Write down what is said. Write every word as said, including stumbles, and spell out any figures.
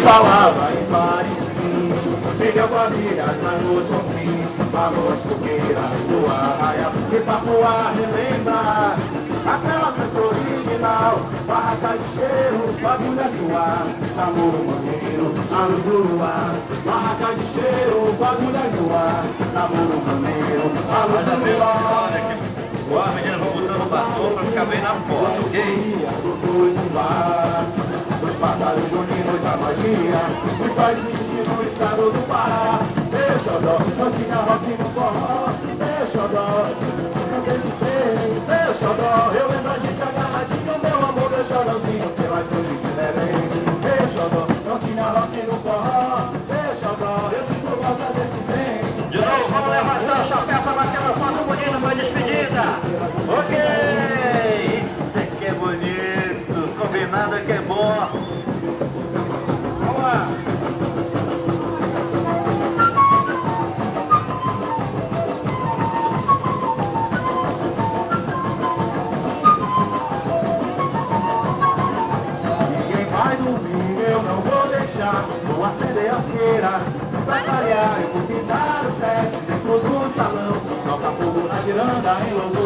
falava em Paris, se deu quadrilhas nas ruas confins, falou fogueira do arraial, que papo a relembrar aquela festa original, barraca de cheiro, bagulha do ar, namoro maneiro, a luz do luar, barraca de cheiro, bagulha do ar, namoro maneiro, a luz do luar. Ó, menina, vou botando o batom pra ficar bem na foto, ok? Os batalhos juninos da magia, os pais existir no estado do Pará. Deixa eu dó, não tinha rock no forró. Deixa eu dó, não tem que ter. Deixa eu dó, eu lembro a gente agarradinho, meu amor, deixa eu dózinho, pelas noites de bebê. Deixa eu dó, não tinha rock no forró. Deixa eu dó, eu sinto falta desse trem. De novo, vamos levantar o chapéu pra bater uma foto bonita pra despedida. Ok, isso aqui é bonito, combinado é que é bom. Vamos lá. Ninguém vai dormir, eu não vou deixar. Vou acender a feira pra variar. Eu vou pintar o set dentro do salão. Toca fogo na giranda em louco.